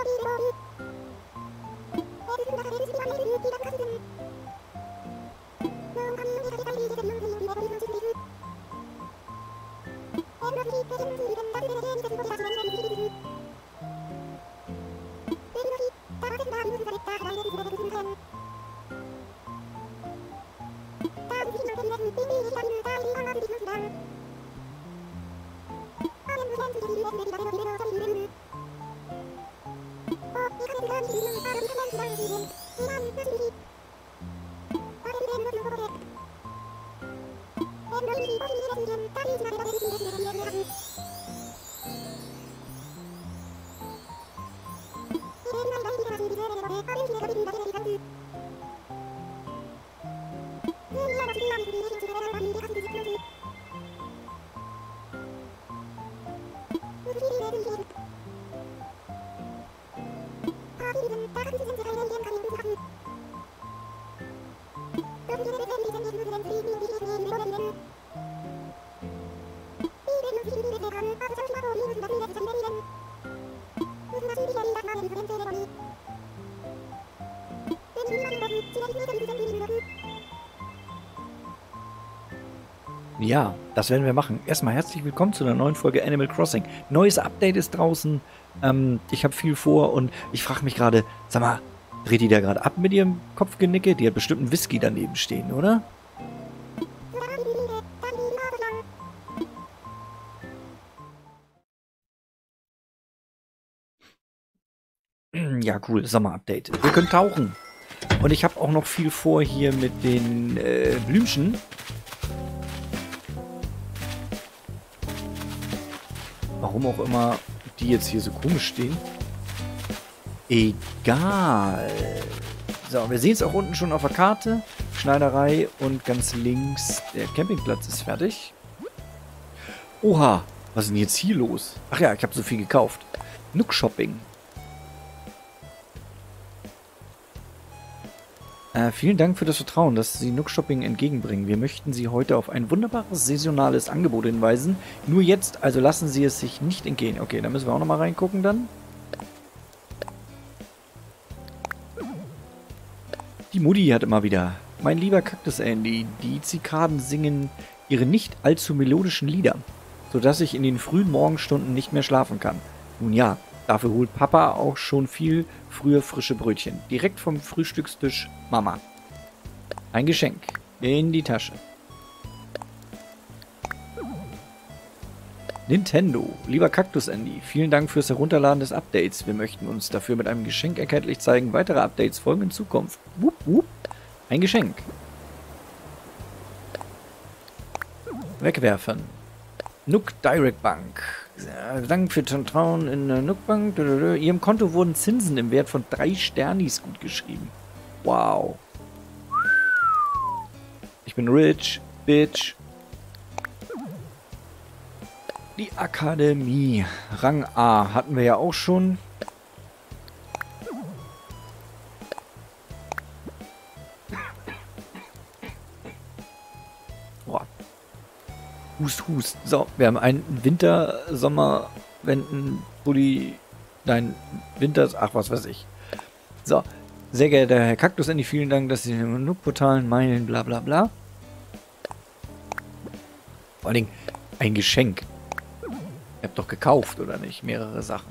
Ja, das werden wir machen. Erstmal herzlich willkommen zu einer neuen Folge Animal Crossing. Neues Update ist draußen. Ich habe viel vor und ich frage mich gerade, sag mal, dreht die da gerade ab mit ihrem Kopfgenicke? Die hat bestimmt einen Whisky daneben stehen, oder? Ja, cool. Sommer-Update. Wir können tauchen. Und ich habe auch noch viel vor hier mit den Blümchen. Warum auch immer die jetzt hier so komisch stehen. Egal. So, wir sehen es auch unten schon auf der Karte. Schneiderei und ganz links der Campingplatz ist fertig. Oha, was ist denn jetzt hier los? Ach ja, ich habe so viel gekauft. Nook Shopping. Vielen Dank für das Vertrauen, das Sie Nook Shopping entgegenbringen. Wir möchten Sie heute auf ein wunderbares saisonales Angebot hinweisen. Nur jetzt, also lassen Sie es sich nicht entgehen. Okay, da müssen wir auch nochmal reingucken dann. Die Mutti hat immer wieder. Mein lieber Kaktus Andy, die Zikaden singen ihre nicht allzu melodischen Lieder, sodass ich in den frühen Morgenstunden nicht mehr schlafen kann. Nun ja, dafür holt Papa auch schon viel früher frische Brötchen. Direkt vom Frühstückstisch Mama. Ein Geschenk. In die Tasche. Nintendo. Lieber Kaktus Andy, vielen Dank fürs Herunterladen des Updates. Wir möchten uns dafür mit einem Geschenk erkenntlich zeigen. Weitere Updates folgen in Zukunft. Wupp, wupp. Ein Geschenk. Wegwerfen. Nook Direct Bank. Dank für Vertrauen in der Nook Bank. Ihrem Konto wurden Zinsen im Wert von 3 Sternis gut geschrieben. Wow. Ich bin rich, bitch. Die Akademie. Rang A hatten wir ja auch schon. Boah. Hust, hust. So, wir haben einen Winter, Sommer, Wenden, Bulli, nein, Winters, ach, was weiß ich. So, sehr geehrter Herr Kaktus Andy, vielen Dank, dass Sie in den Nook-Portalen meilen, bla bla bla. Vor allen Dingen ein Geschenk. Ihr habt doch gekauft, oder nicht? Mehrere Sachen.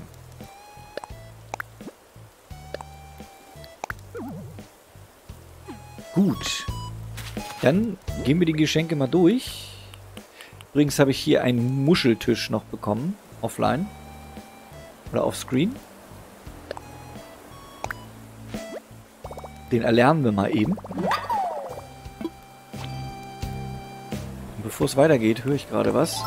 Gut. Dann gehen wir die Geschenke mal durch. Übrigens habe ich hier einen Muscheltisch noch bekommen. Offline. Oder offscreen. Den erlernen wir mal eben. Und bevor es weitergeht, höre ich gerade was.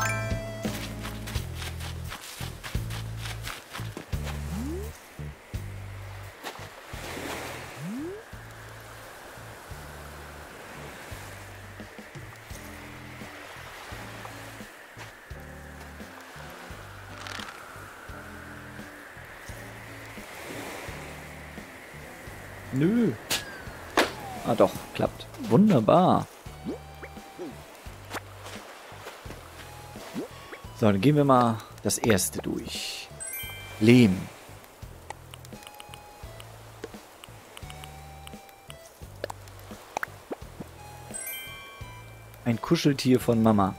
Nö. Ah doch, klappt. Wunderbar. So, dann gehen wir mal das erste durch. Lehm. Ein Kuscheltier von Mama.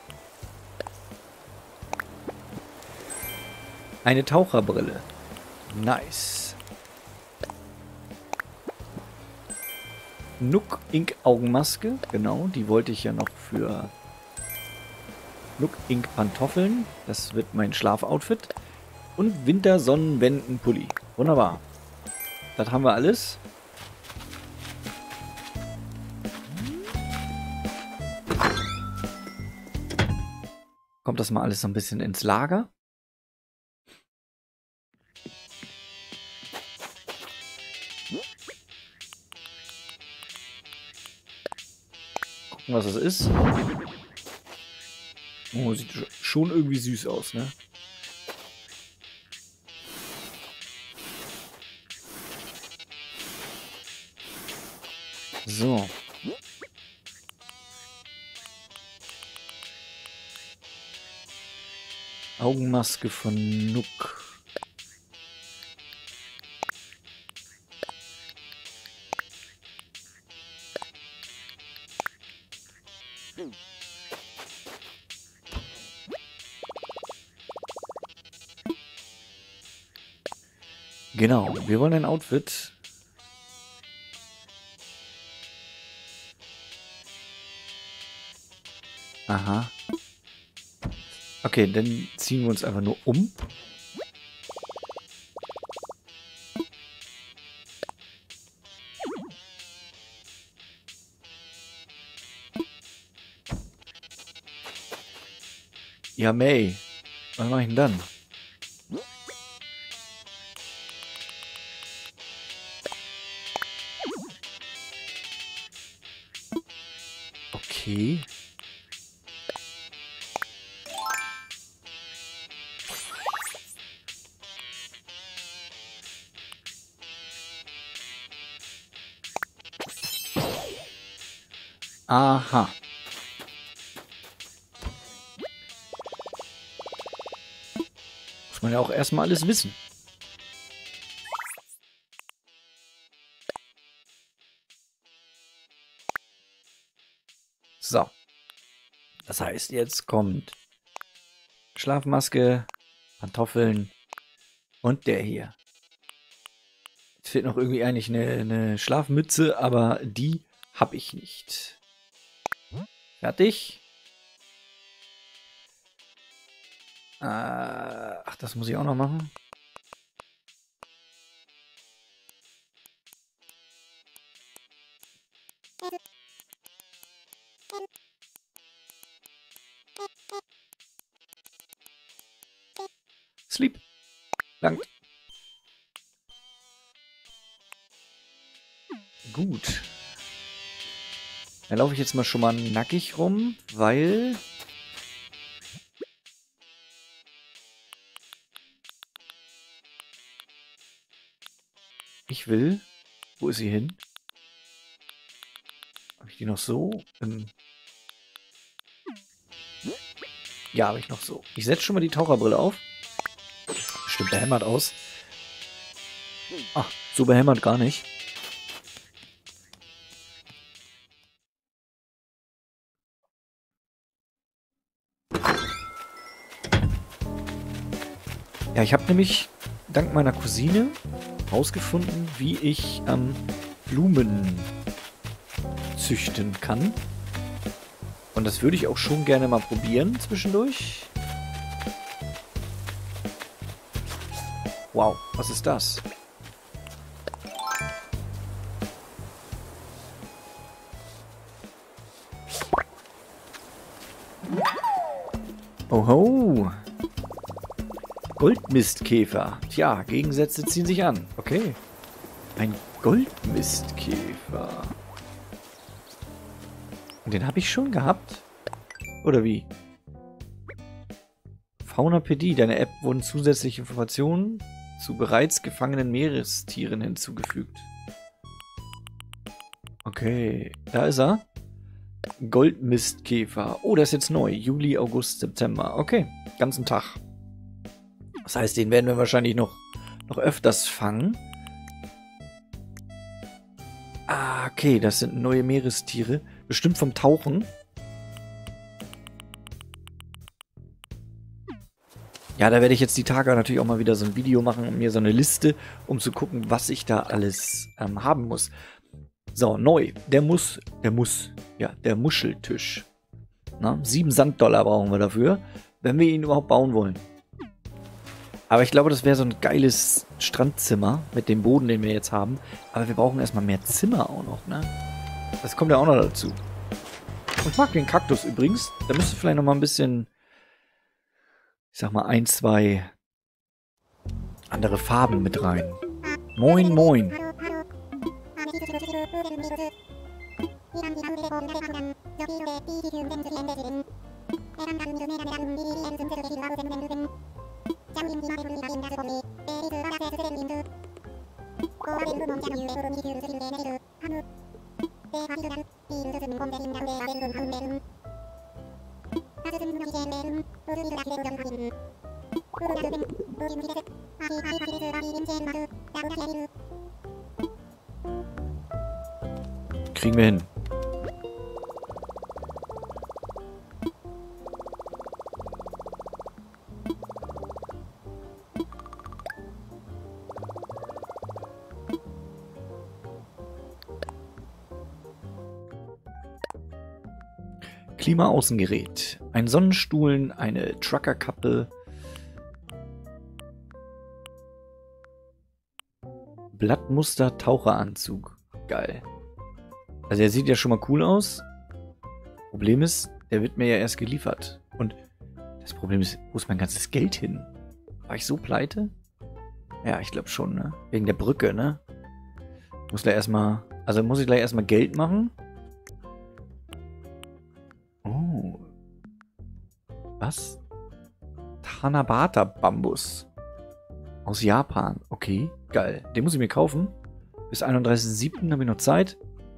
Eine Taucherbrille. Nice. Nook Ink Augenmaske. Genau, die wollte ich ja noch für Nook Ink Pantoffeln. Das wird mein Schlafoutfit. Und Wintersonnenwendenpulli. Wunderbar. Das haben wir alles. Kommt das mal alles so ein bisschen ins Lager. Gucken, was das ist. Oh, sieht schon irgendwie süß aus, ne? So. Augenmaske von Nook. Genau, wir wollen ein Outfit. Aha. Okay, dann ziehen wir uns einfach nur um. Ja, May. Was mache ich denn dann? Okay. Aha. Muss man ja auch erstmal alles wissen. So. Das heißt, jetzt kommt Schlafmaske, Pantoffeln und der hier. Jetzt fehlt noch irgendwie eigentlich eine Schlafmütze, aber die habe ich nicht. Fertig. Ach, das muss ich auch noch machen. Sleep. Langt. Gut. Dann laufe ich jetzt mal schon mal nackig rum, weil ich will. Wo ist sie hin? Habe ich die noch so? Ja, habe ich noch so. Ich setze schon mal die Taucherbrille auf. Bestimmt behämmert aus. Ach, so behämmert gar nicht. Ja, ich habe nämlich dank meiner Cousine herausgefunden, wie ich Blumen züchten kann. Und das würde ich auch schon gerne mal probieren zwischendurch. Wow, was ist das? Oho. Goldmistkäfer. Tja, Gegensätze ziehen sich an. Okay. Ein Goldmistkäfer. Und den habe ich schon gehabt? Oder wie? Faunapädie. Deine App wurden zusätzliche Informationen zu bereits gefangenen Meerestieren hinzugefügt. Okay, da ist er. Goldmistkäfer. Oh, das ist jetzt neu. Juli, August, September. Okay, ganzen Tag. Das heißt, den werden wir wahrscheinlich noch öfters fangen. Ah, okay, das sind neue Meerestiere. Bestimmt vom Tauchen. Ja, da werde ich jetzt die Tage natürlich auch mal wieder so ein Video machen und mir so eine Liste, um zu gucken, was ich da alles haben muss. So, neu. Der Muscheltisch. Na, 7 Sanddollar brauchen wir dafür, wenn wir ihn überhaupt bauen wollen. Aber ich glaube, das wäre so ein geiles Strandzimmer mit dem Boden, den wir jetzt haben. Aber wir brauchen erstmal mehr Zimmer auch noch, ne? Das kommt ja auch noch dazu. Ich mag den Kaktus übrigens. Da müsste vielleicht noch mal ein bisschen, ich sag mal, 1, 2 andere Farben mit rein. Moin, moin. Kriegen wir hin. Klimaaußengerät. Ein Sonnenstuhlen, eine Truckerkappe. Blattmuster Taucheranzug. Geil. Also er sieht ja schon mal cool aus. Problem ist, der wird mir ja erst geliefert. Und das Problem ist, wo ist mein ganzes Geld hin? War ich so pleite? Ja, ich glaube schon, ne? Wegen der Brücke, ne? Muss ich gleich erstmal Geld machen? Oh. Was? Tanabata-Bambus. Aus Japan. Okay, geil. Den muss ich mir kaufen. Bis 31.07. habe ich noch Zeit.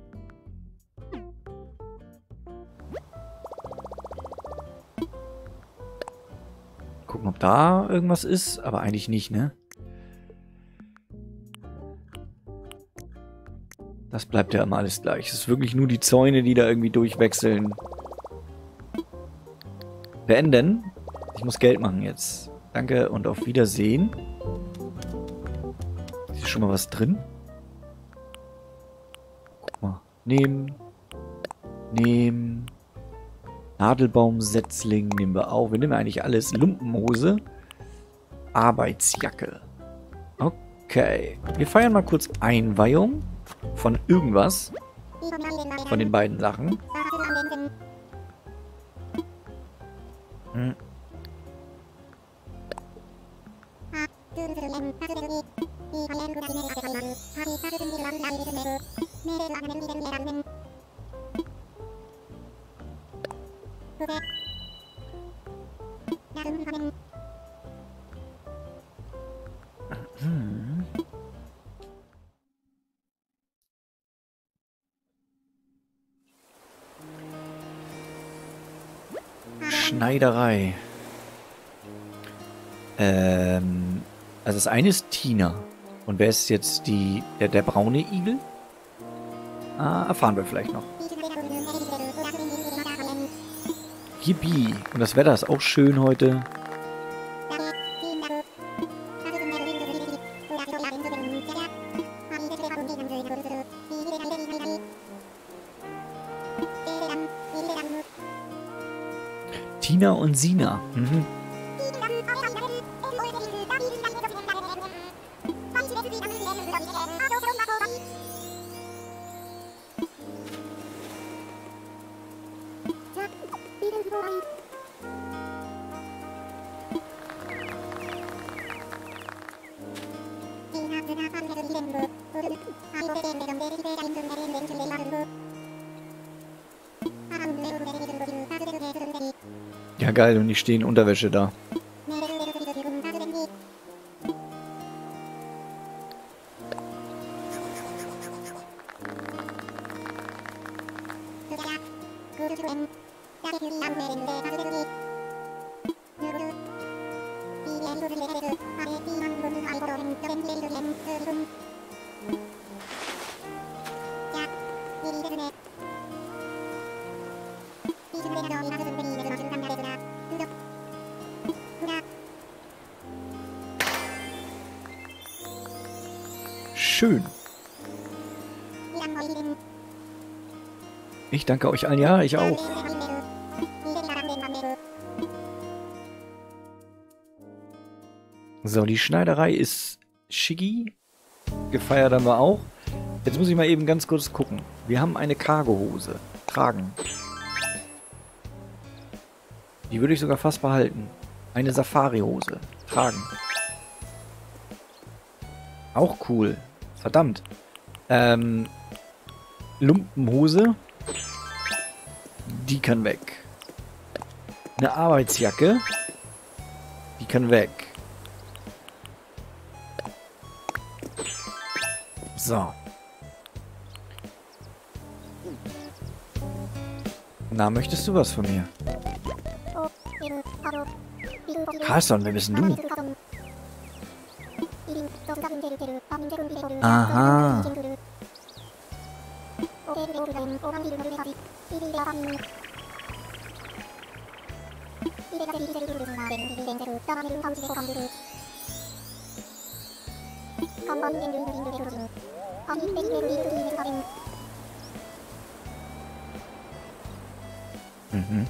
Gucken, ob da irgendwas ist. Aber eigentlich nicht, ne? Das bleibt ja immer alles gleich. Es ist wirklich nur die Zäune, die da irgendwie durchwechseln. Beenden. Ich muss Geld machen jetzt. Danke und auf Wiedersehen. Ist hier schon mal was drin? Guck mal. Nehmen. Nehmen. Nadelbaumsetzling nehmen wir auch. Wir nehmen eigentlich alles. Lumpenhose. Arbeitsjacke. Okay. Wir feiern mal kurz Einweihung von irgendwas. Von den beiden Sachen. Hm. Schneiderei. Also das eine ist Tina. Und wer ist jetzt der braune Igel? Erfahren wir vielleicht noch. Yippie. Und das Wetter ist auch schön heute. Tina und Sina. Mhm. Ja, geil, und ich stehe in Unterwäsche da. schön. Ich danke euch allen. Ja, ich auch. So, die Schneiderei ist schicki. Gefeiert haben wir auch. Jetzt muss ich mal eben ganz kurz gucken. Wir haben eine Cargohose. Tragen. Die würde ich sogar fast behalten. Eine Safari-Hose. Tragen. Auch cool. Verdammt. Lumpenhose. Die kann weg. Eine Arbeitsjacke. Die kann weg. So. Na, möchtest du was von mir? Carlson, wer bist denn du? Aha. Mhm.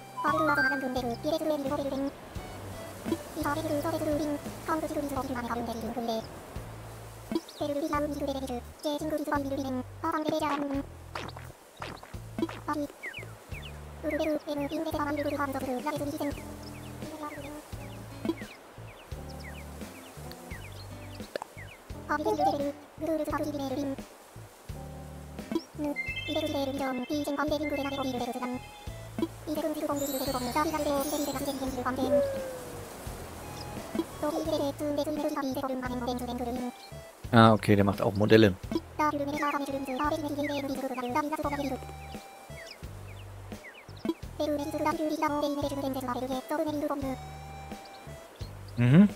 Ah, okay, der macht auch Modelle. Mhm.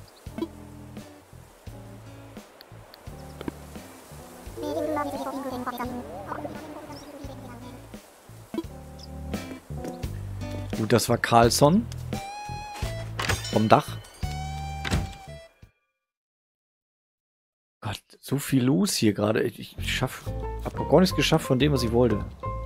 Gut, das war Carlson. Vom Dach. Gott, so viel los hier gerade. Ich hab noch gar nichts geschafft von dem, was ich wollte.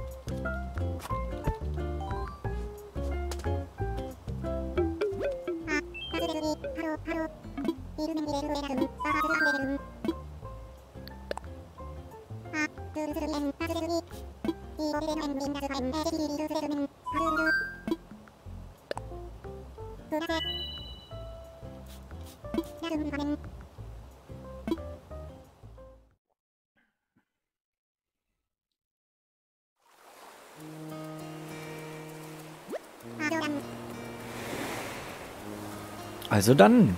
Also dann.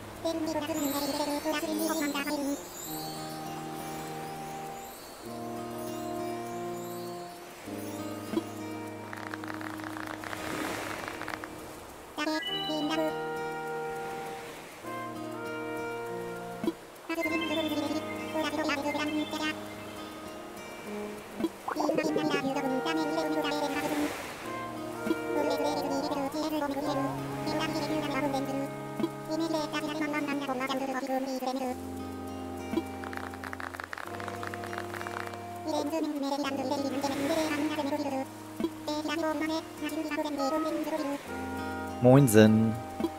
Moinsen.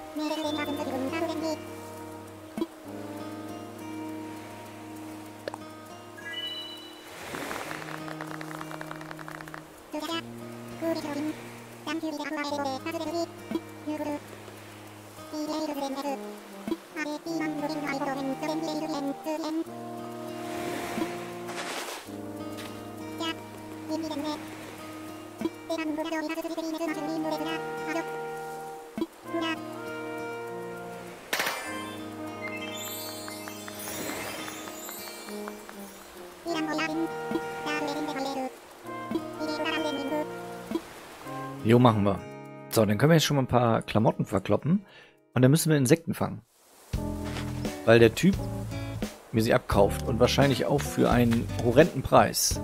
Jo, machen wir. So, dann können wir jetzt schon mal ein paar Klamotten verkloppen. Und dann müssen wir Insekten fangen. Weil der Typ mir sie abkauft. Und wahrscheinlich auch für einen horrenden Preis.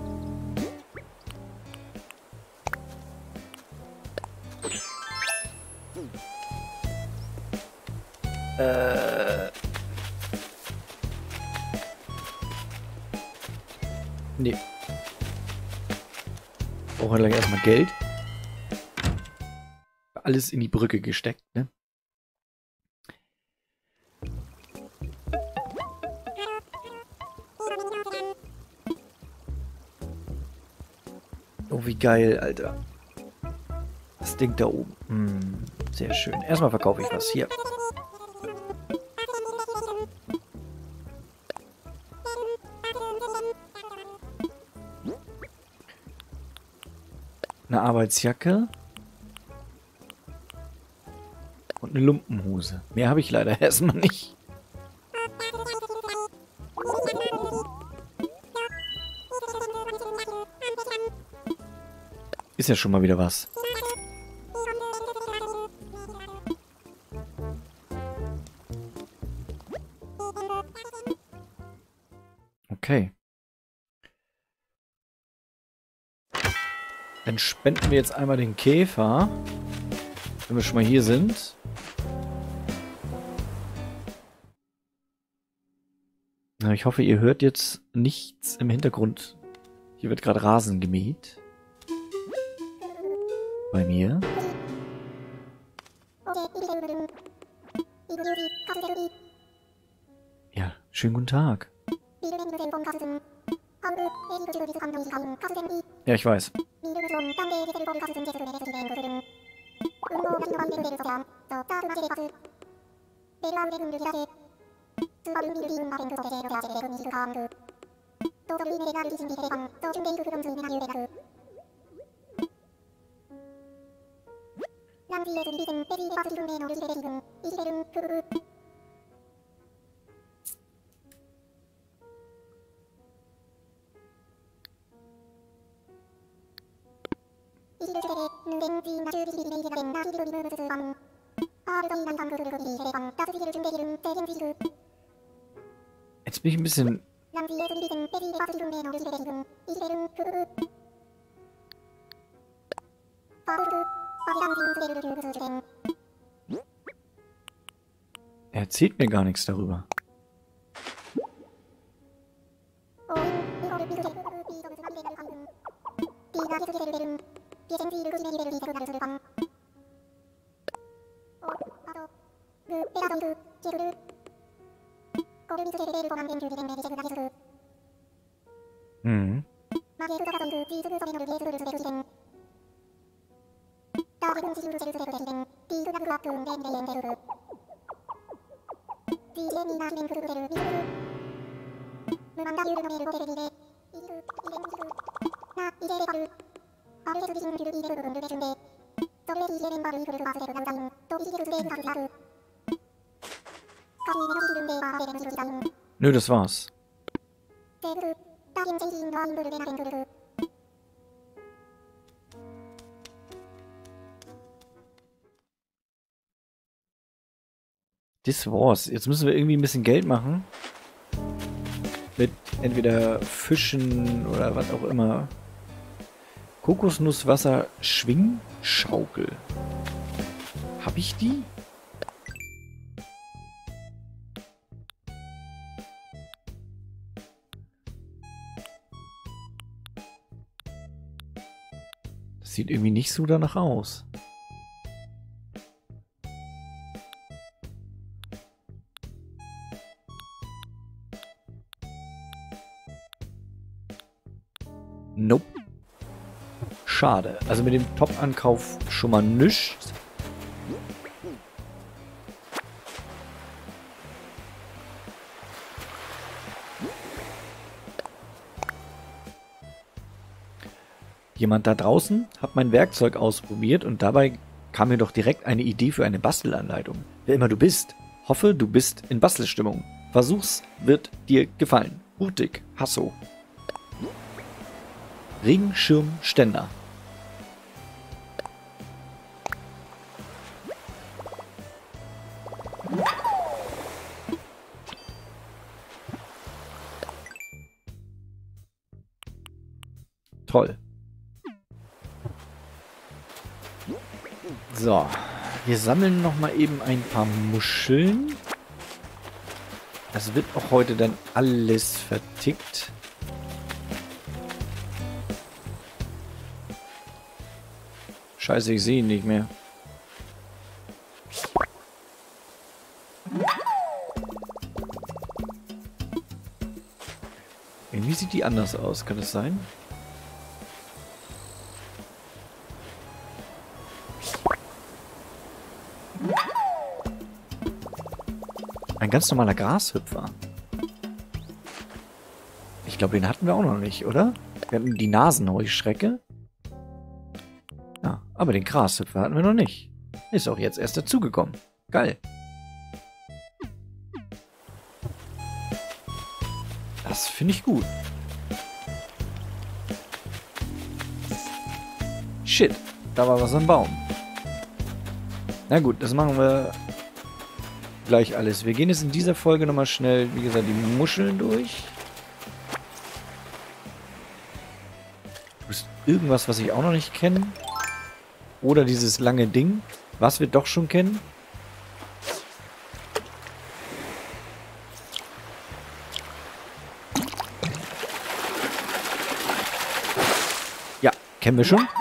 Nee. Brauchen wir gleich erstmal Geld. Alles in die Brücke gesteckt, ne? Oh, wie geil, Alter. Das Ding da oben. Sehr schön. Erstmal verkaufe ich was. Hier. Eine Arbeitsjacke. Und eine Lumpenhose. Mehr habe ich leider erstmal nicht. Ist ja schon mal wieder was. Okay. Dann spenden wir jetzt einmal den Käfer. Wenn wir schon mal hier sind. Na, ich hoffe, ihr hört jetzt nichts im Hintergrund. Hier wird gerade Rasen gemäht. Bei mir. Ja, schönen guten Tag. Ja, ich weiß. Jetzt bin ich ein bisschen... Er erzählt mir gar nichts darüber. Mhm. Nö, das war's. Das war's. Jetzt müssen wir irgendwie ein bisschen Geld machen. Mit entweder Fischen oder was auch immer. Kokosnusswasser Schwingschaukel. Hab ich die? Das sieht irgendwie nicht so danach aus. Nope. Schade. Also mit dem Top-Ankauf schon mal nichts. Jemand da draußen hat mein Werkzeug ausprobiert und dabei kam mir doch direkt eine Idee für eine Bastelanleitung. Wer immer du bist, hoffe, du bist in Bastelstimmung. Versuch's, wird dir gefallen. Mutig, Hasso. Regenschirmständer. Toll. So, wir sammeln noch mal eben ein paar Muscheln. Das wird auch heute dann alles vertickt. Scheiße, ich sehe ihn nicht mehr. Irgendwie sieht die anders aus, kann das sein? Ein ganz normaler Grashüpfer. Ich glaube, den hatten wir auch noch nicht, oder? Wir hatten die Nasenheuschrecke. Ja, aber den Grashüpfer hatten wir noch nicht. Ist auch jetzt erst dazugekommen. Geil. Das finde ich gut. Shit, da war was am Baum. Na gut, das machen wir gleich alles. Wir gehen jetzt in dieser Folge nochmal schnell, wie gesagt, die Muscheln durch. Ist irgendwas, was ich auch noch nicht kenne? Oder dieses lange Ding, was wir doch schon kennen? Ja, kennen wir schon.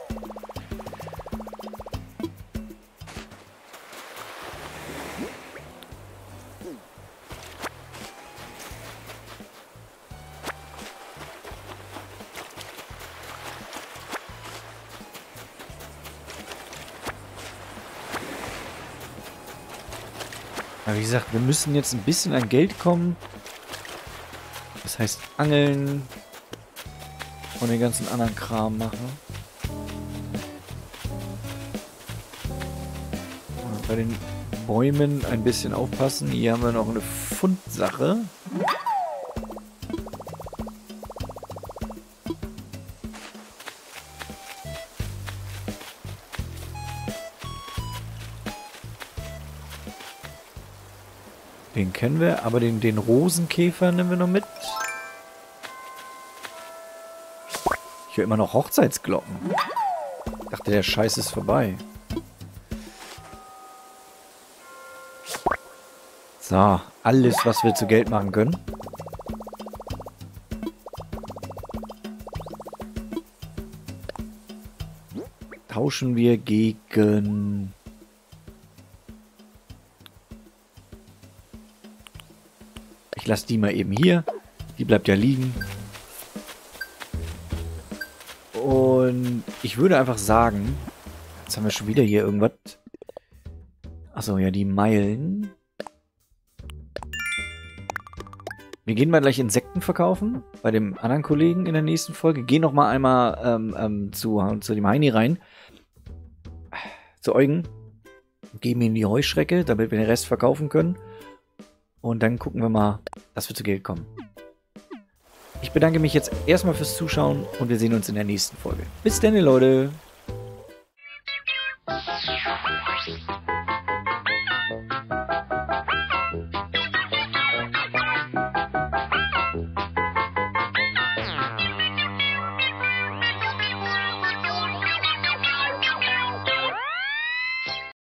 Aber wie gesagt, wir müssen jetzt ein bisschen an Geld kommen. Das heißt, angeln und den ganzen anderen Kram machen. Und bei den Bäumen ein bisschen aufpassen. Hier haben wir noch eine Fundsache. Den kennen wir, aber den Rosenkäfer nehmen wir noch mit. Ich höre immer noch Hochzeitsglocken. Ich dachte, der Scheiß ist vorbei. So, alles, was wir zu Geld machen können. Tauschen wir gegen... Ich lasse die mal eben hier. Die bleibt ja liegen. Und ich würde einfach sagen... Jetzt haben wir schon wieder hier irgendwas. Achso, ja, die Meilen. Wir gehen mal gleich Insekten verkaufen. Bei dem anderen Kollegen in der nächsten Folge. Gehen noch mal einmal zu dem Heini rein. Zu Eugen. Geben ihm die Heuschrecke, damit wir den Rest verkaufen können. Und dann gucken wir mal, dass wir zu Geld kommen. Ich bedanke mich jetzt erstmal fürs Zuschauen und wir sehen uns in der nächsten Folge. Bis dann, Leute!